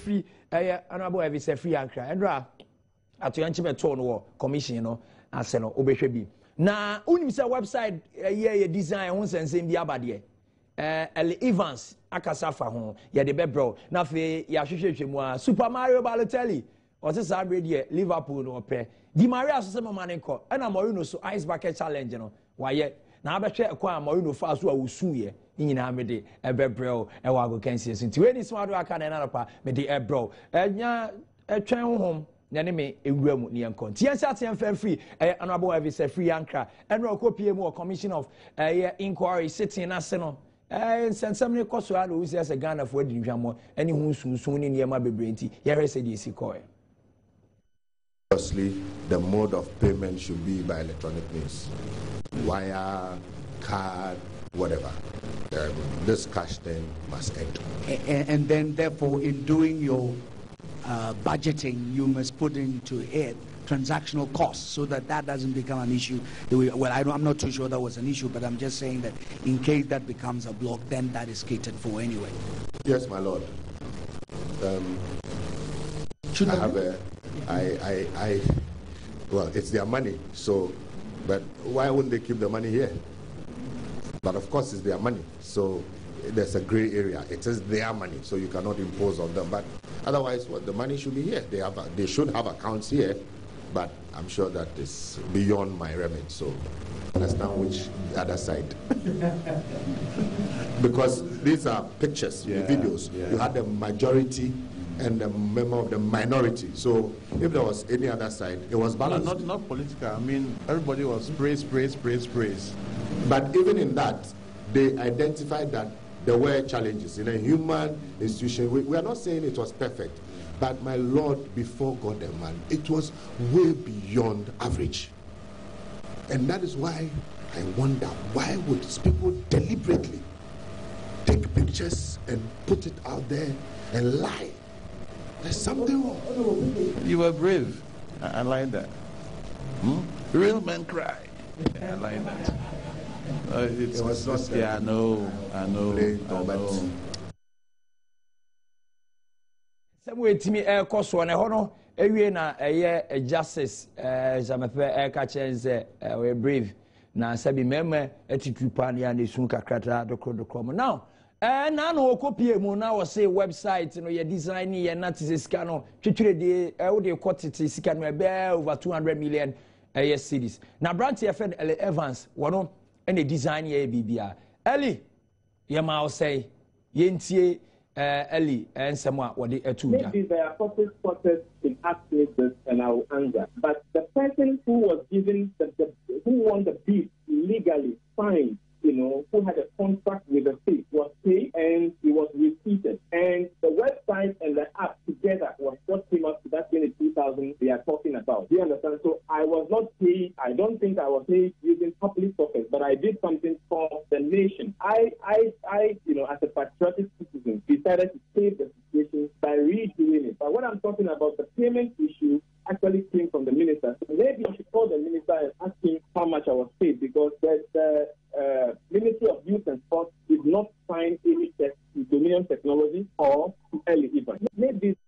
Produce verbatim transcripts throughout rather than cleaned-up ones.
free eh honorable every say free ankra endra atoyanchi beto no commission no ase no obehwe bi na unim say website eh design ho sensem bi abade eh Eli Evans akasafa ho ye de bebro na fe ya hwehwehwe mu a Super Mario Balotelli o se sa brede Liverpool no pe Di Maria so se mama ne ko e na Mourinho so ice bucket challenge no waye na abehwe ekwa Mourinho fa so a wosuye ni nyina me de ebebrel e wa go kan sie so nti we ni so ado aka na na pa me de ebrel enya etwen honhom nyane me ewura mu ne enko nti ensa atem fa free eh honorable every say free ankra enro kopie mu commission of eh inquiry sitting na se no eh sensem ne koso a no usi ase Ghana for adi nhwamo ani hu sunsun ne niema bebre nti ye hwese de esi koe. Firstly, the mode of payment should be by electronic means, wire, card, whatever. Um, this cash then must end. And, and then, therefore, in doing your uh, budgeting, you must put into it transactional costs so that that doesn't become an issue. Well, I don't, I'm not too sure that was an issue, but I'm just saying that in case that becomes a block, then that is catered for anyway. Yes, my lord. Um, Should I have a... I, I, I, well, it's their money, so, but why wouldn't they keep the money here? But of course, it's their money, so there's a gray area. It is their money, so you cannot impose on them. But otherwise, well, the money should be here. They have, a, they should have accounts here, but I'm sure that is beyond my remit. So, understand which the other side, because these are pictures, yeah, videos. Yeah. You had the majority and the member of the minority. So if there was any other side, it was balanced. No, not not political. I mean, everybody was praise, praise, praise, praise. But even in that, they identified that there were challenges in a human institution. We, we are not saying it was perfect, but my Lord, before God and man, it was way beyond average. And that is why I wonder, why would people deliberately take pictures and put it out there and lie? There's something wrong. You were brave. I, I like that. Hmm? Real men cry. Yeah, I like that. Uh, it's, it was it's, not, yeah, I know. I know. I know. Somewhere to me, air cost one a hono, a year na a year justice, as I'm a air catchers, we're brave. Now, Sabi Meme, Etipani, and the Sunka Krata, the Crodocom. Now, and I know copy now say website, you know, your design, your not is a scanner, the audio quantity scan bear over two hundred million a year cities. Now, Brandt F. Eli Evans, one and a design ye B B R. Eli, Yamao say, Yentie, Eli, and somewhat what the two. Maybe there are corporate spotters in asking this and our anger, but the person who was given the, the who won the bid legally signed, you know, who had a contract with the state was paid and he was receipted. And the website and the app together was what came up to that twenty-two thousand they are talking about. Do you understand? So I was not paid, I don't think I was paid using public pockets, but I did something for the nation. I, I, I, you know, as a patriotic citizen, decided to save the situation by redoing it. But what I'm talking about, the payment issue actually came from the minister. So maybe I should call the minister and ask him how much I was paid, because the, the uh, Ministry of Youth and Sports did not sign any check to Dominion Technology or to Eli Evans. Maybe.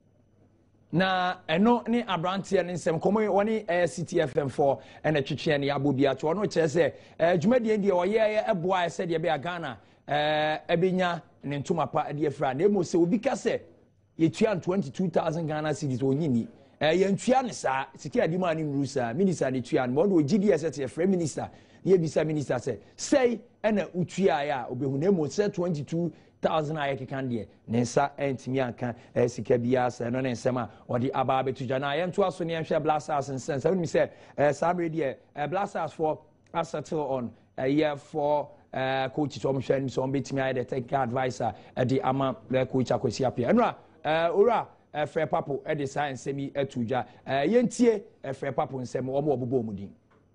Na eno ni abrantia ni nsem komo woni C T F M four ena twetwe ne abobia to no kire se dwumadi ndie oye eboa se de be Ghana eh ebenya ne ntoma pa de afra na emo se obi ka se yetua twenty-two thousand Ghana cedis onyini eh yentua ne sa siki adi ma ni nru sa minister ne tua no do G D S te free minister ye bisa minister se sei ena utua ya obehu na emo se twenty-two thousand ayeke kan de ne nsa entimi anka sika bia se no ne nsema odi aba betuja na yento aso ne hwe blasters nsen se woni se sabre de blasters for settle on a year for uh coach to omhwe so betimi aye the technical advisor di ama coach akwesi apia enra ora frɛ papo e de science semi atuja yentie frɛ papo nsem omo obobo omudin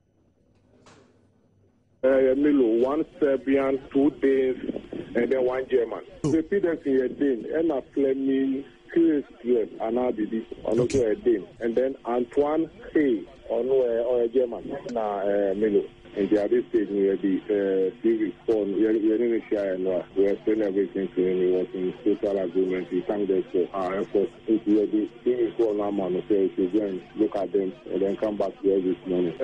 Uh, Milo, one Serbian, two Danes, and then one German. The Peters in a Dane, and a Fleming, Chris Graham, and I did this, and also a Dane. And then Antoine Hay, or no, or a German, na uh, Milo. And at this stage, we had the T V phone, we didn't share, and we explained everything to him. He was in total agreement. We thanked them for our efforts. If we had the T V phone, I'm on the face, we go and look at them and then come back to us this morning.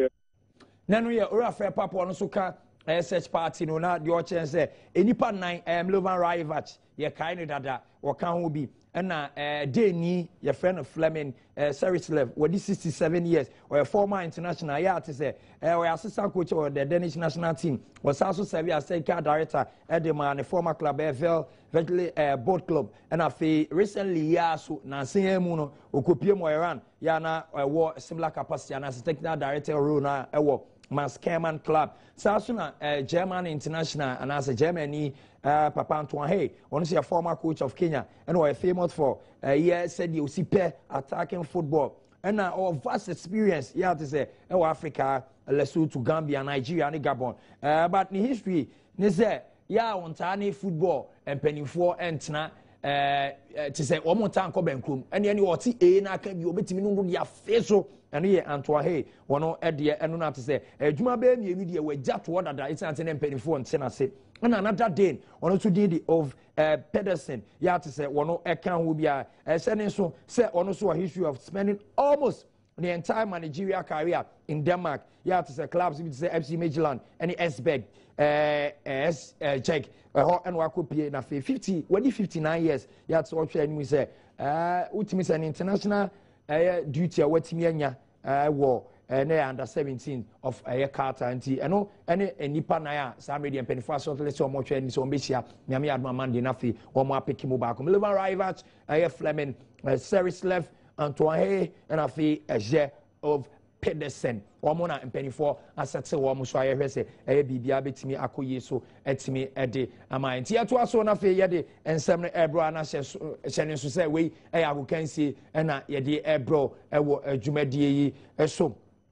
Nanu ye ora fair papa ono so ka search party no na the ochen say enipa nine em Lovan Rivach ye kai no dada wo kan ho bi na eh Deni ye friend of Fleming eh Serislev wodi sixty-seven years or a former international ya to say eh we assistant coach of the Danish national team was also serve as technical director at the man former club F L Vegli eh boat club and afi recently ya so na sen mu no okopie mo Iran ya na wo similar capacity and as technical director role na e wo Maskerman Club. Sasuna uh, German International and as a Germany uh, Papa Antoine Hey, one is a former coach of Kenya and we're famous for uh, yeah said you see pair attacking football and uh, our vast experience yeah to say uh, Africa, Lesotho, Gambia, Nigeria, and Gabon. Uh, but in history, they say yeah on tiny football and penny four and na. Uh, to say one more time come and come and any what see na can be obetimi no dia face so and here Antoine Hey one no e de eno na to say adwuma be mi enu de we jato order that it's anten empenifo ntena se and another day one also did of uh, Pedersen ya to say one no e kan ho bia e sending so say one also a history of spending almost the entire managerial career in Denmark ya to say clubs to say F C Midtjylland and Esbjerg uh S uh, check uh, and wakopie na fifty when fifty-nine years ya to what we say uh ultimate an international uh, duty a watimi anya uh wo uh, under seventeen of a uh, Carter anti eno ene enipa na ya sa medium penifo so let's so much and so mbehia nyame adma man de na fi wo mo apeki mo ba ko Lovan Rivach uh, Fleming uh, Serislev Antoine Hey and afi Eje of Pedersen wamona mpenifo asetse wo mo so ayehwe se eye bibia betimi akoye so etimi ede ama nti ato aso na fe yede ensem no ebro na hye so se we eye agokansie na yede ebro ewo adwumadie yi eso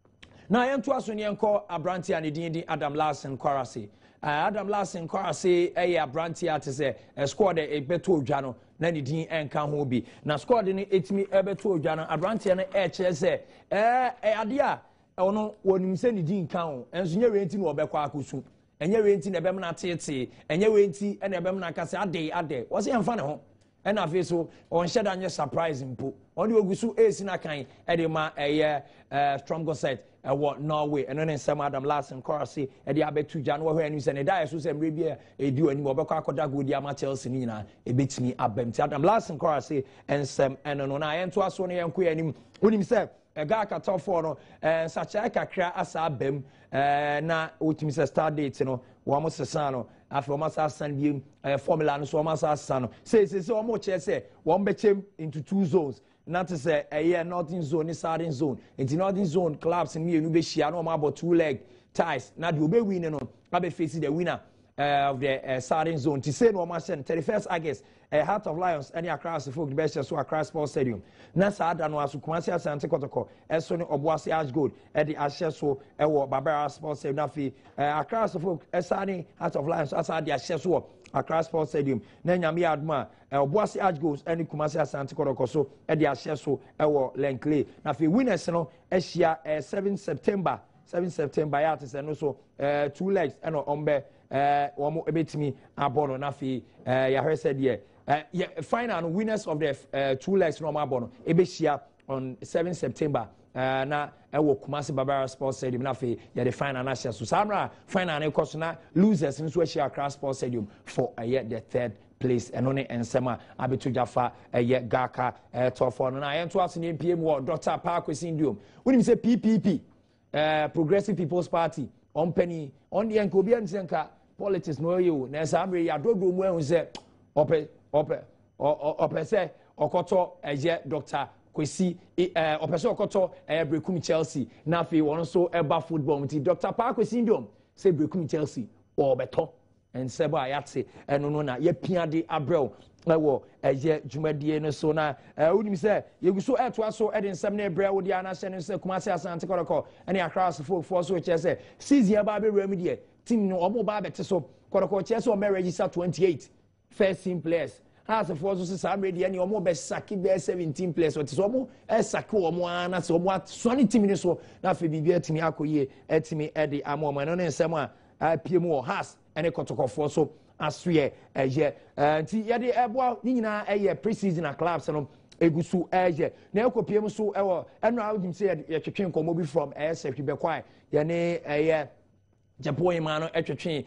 na yento aso ne enko abranti anedin din Adam Larson Kwarase uh, Adam Larson Kwarase eye abranti atese uh, squad e beto odwa no na ne din enka ho bi na squad ni etimi ebeto odwa no abranti na e kire se eh ade a ono wonim se ne din kan ho enso nye wenti na obekwa akosu enye wenti na ebem na tete enye wenti na ebem na kase ade ade wo se emfa ne ho and afi so on sheda anye surprise mpo on the ogusu esi na kan e de ma eye stronger set e what Norway and then some Adam Larson Kwarase e de abetu ja no hwe anu se ne dai so se mre bia e di ani obekwa akoda go di ama Chelsea ni na e betimi abem ti Adam Larson Kwarase and some eno no na yento aso ne yanko anim onim se e ga akata for no eh sacha kakra asa abem eh na otimi se start date no wo mo sesa no after almost asan bi uh, formula no so almost asan no say say say almost che say one bechem into two zones not to say a year northern zone ni southern zone into northern zone clubs in you be share no about two leg ties na the obe win no abe face the winner uh, of the uh, southern zone to say no almost thirty-first August uh, Heart of Lions any across the folk the best so across Sports Stadium na sada no aso Kumasi Asante Kotoko eso ni Obuasi Ash Gold e di ahye so e wo Barbara Sports Stadium na fi across the folk esani Heart of Lions asa di ahye so across Sports Stadium na nyame adma Obuasi Ash Gold any Kumasi Asante Kotoko so e di ahye so e wo Lenkley na fi winners no e hia seventh September seventh September ya te se no so two legs e no ombe eh womo ebetimi abono na fi ya hwe said here uh, yeah, final winners of the uh, two legs normal bono ebeshia on seventh September uh, na ewo Kumasi Barbara Sports Stadium na fe ya the final na share so samra final na course na losers nso share across Sports Stadium for uh, yeah, the third place and only ensema abetu jafa uh, yeah, gaka uh, top four na ento asene P M wo Doctor Park Syndrome we say P P P uh, Progressive People's Party on penny on the enkobia nsenka politics no you na samre ya dodo mu ehun se ope ope ope se okoto eye Doctor Kwesi eh ope se okoto eh Brekum Chelsea na fi won so eba football mti Doctor Park Syndrome say Brekum Chelsea o beto en sebo ayate eno no na ye piade abrel ewo eye dwumadie no so na unim se yeguso eto aso e de nsem na ebrel wodi ana hye no se Kumasi Asante Kotoko ene across folk for so che se season ba be remedy team no omo ba bete so Kotoko che so o me register twenty-eight first team players As a force is some ready and your more best saki bear seventeen players or Tisomo, a sako or one as what twenty minutes so now for be at me akoye at me Eddie Amon and someone I P M or has and a cotoko for so as we a year and Yadi Eboa Nina a year preseason at clubs and Egusu Asia. Now, P M so ever and now you said you can come over from S F to be quiet. Yane a year. Japan man etwetwe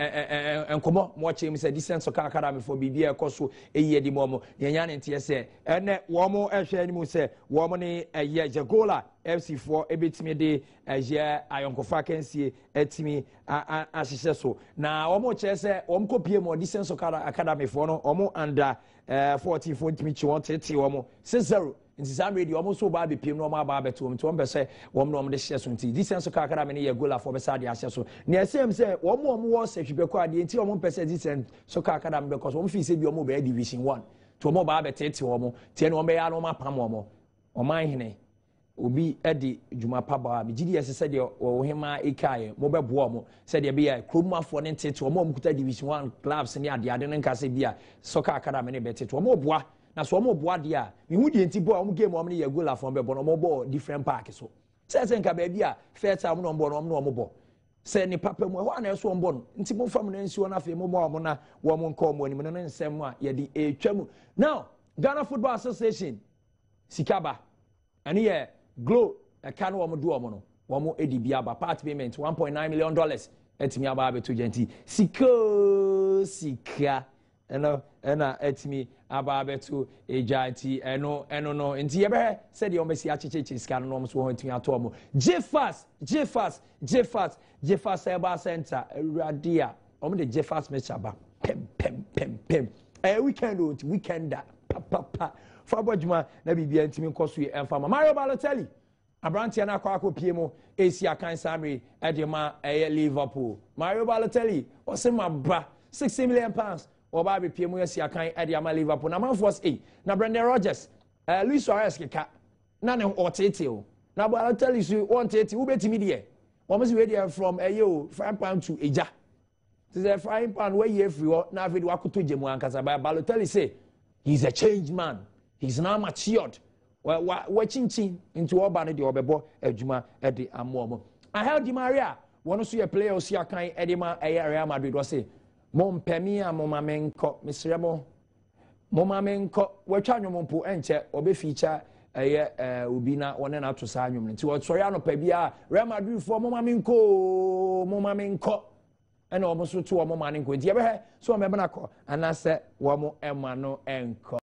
enkomo mo chem se decent soccer academy for bibia ekoso eyi edi mo mo yenya ne ntie se ene wo mo ehwe animu se wo mo ne eye Jagola F C four ebetimi de eye ayonkofa kansie etimi ahihye so na wo mo che se wo mo kopie mo decent soccer academy for no wo mo under fourteen fourteen chi won tete wo mo six zero nti sam radio almost so ba be piem no ma ba beto nti won be se won no de hye so nti this sense ka akara me ne ye goal for be sa de hye so ne asem se won mo mo wo se hwebe ko ade nti won pese this sense so ka akara me because won fi se bi won be division one to won ba be tete won tie ne won be ya no ma pam won o man hene obi edi djuma pa ba me gidi ese se de wo hema ikaye mo be bo mo se de be ya kromafo ne tete won mo kuta division one clubs ne ade ade ne nka se bia so ka akara me ne be tete won mo boa na so mo boa dia me hu die nti bo am game am ne ye goal afon be bo no mo bo different park so se se nka ba bia first time no bo no mo no mo bo se ni papa mu ho na so mo no nti mo fam na nsi na fe mo mo mo na wo mo nka mo ni mo no nsem a ye di etwam now Ghana Football Association sikaba ani ye glow e kan wo mo do mo no wo mo edi bia ba part payment one point nine million dollars etimi aba be to genti sika sika eno ena etimi aba beto ejanti eno eno no nti ye be said the ombesi achecheche sika no mo so ho etimi ato mo Jfast Jfast Jfast Jfast Cyber Center Radia omo de Jfast mechaba pem pem pem pem eh weekend o weekend pa pa fa bodjuma na bibia ntimi nkoso e enfama Mario Balotelli Abrantia na kwa akopie mo Asia kan Samri edema eh Liverpool Mario Balotelli o se mabra sixty million pounds oba be pie mu Asia kan edema Liverpool na man force eight na Brendan Rodgers eh Luis Suarez keka na ne otete o na Balotelli su one thirty wo betimi de o mo se we dey from eyo five pound to eja this is five pound where you free na video akoto jemu ankasa by Balotelli say he's a changed man he's now matured well watching chin into oba ne de obebo adwuma e de amomo I heard Di Maria one so ye player Osia kan e de ma Real Madrid was say mom pemi a moma menko misremo moma menko watwa nwompo enche obe feature eye obi na one na to sa nwom nti wo sori anopa bia Real Madrid for moma menko moma menko ena omo so to omo ma ne nko nti ye be he so me be na ko anase wo mo ema no enko